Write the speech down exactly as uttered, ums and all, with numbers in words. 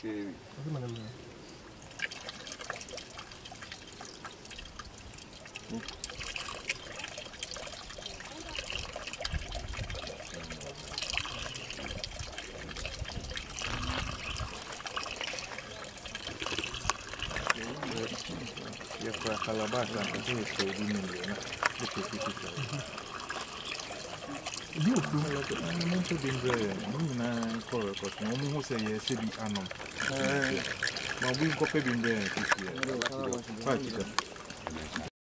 che ya kwa kalabasa ndio sio dini ndio Dio fu la molto bene non na colore cosa non mo se ye se di ano ma bu ko pe binde ki